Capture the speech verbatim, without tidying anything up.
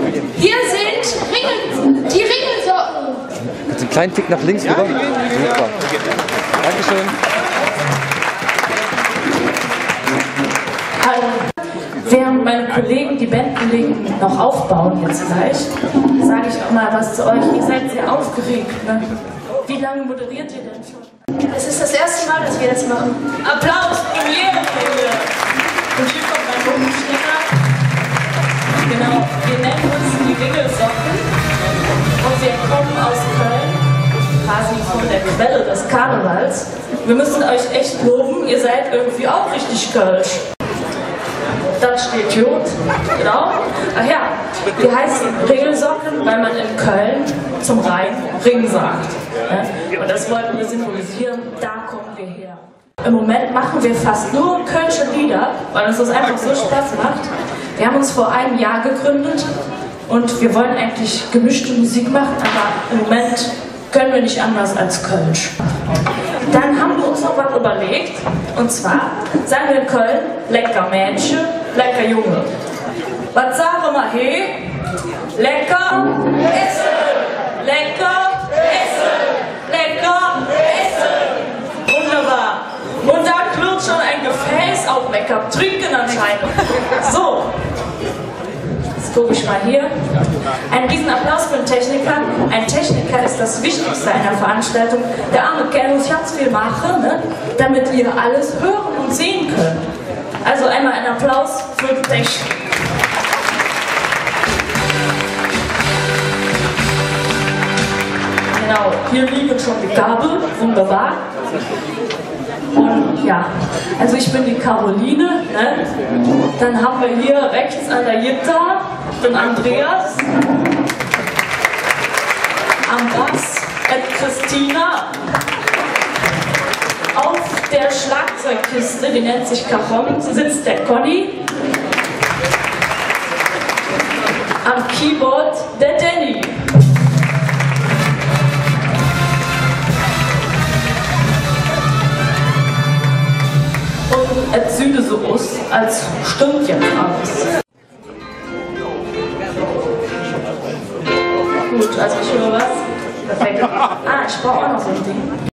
Hier sind Ringel, die Ringelsocken. Mit einem kleinen Tick nach links rüber. Super. Dankeschön. Also, während meine Kollegen, die Bandkollegen noch aufbauen jetzt gleich, sage ich auch mal was zu euch. Ihr seid sehr aufgeregt, ne? Wie lange moderiert ihr denn schon? Es ist das erste Mal, dass wir das machen. Applaus, Premiere! Und hier kommt mein Bummenstecker. Genau, wir nennen uns die Ringelsocken und wir kommen aus Köln, quasi von der Quelle des Karnevals. Wir müssen euch echt loben, ihr seid irgendwie auch richtig kölsch. Das steht gut, genau. Ach ja, die heißen Ringelsocken, weil man in Köln zum Rhein Ring sagt. Ja? Und das wollten wir symbolisieren, da kommen wir her. Im Moment machen wir fast nur kölsche Lieder, weil uns das einfach so Spaß macht. Wir haben uns vor einem Jahr gegründet und wir wollen eigentlich gemischte Musik machen, aber im Moment können wir nicht anders als Kölsch. Dann haben wir uns noch was überlegt, und zwar sagen wir in Köln, lecker Mädchen, lecker Junge. Was sagen wir hier? Lecker essen, lecker essen, lecker essen. Wunderbar. Und da klirrt schon ein Gefäß auf lecker trinken anscheinend. So. Jetzt gucke ich mal hier. Ein riesen Applaus für den Techniker. Ein Techniker ist das Wichtigste einer Veranstaltung. Der arme Kerl muss ganz viel machen, ne, damit ihr alles hören und sehen könnt. Also einmal ein Applaus für die Technik. Genau, hier liegen schon die Gabel, wunderbar. Und ja, also ich bin die Caroline, ne? Dann haben wir hier rechts an der Gitarre den Andreas, am Bass Ed Christina, auf der Schlagzeugkiste, die nennt sich Cajon, sitzt der Conny, am Keyboard der Danny. Und es sieht so aus, als stimmt jetzt alles. Gut, also ich höre was. Perfekt. Ah, ich brauche auch noch so ein Ding.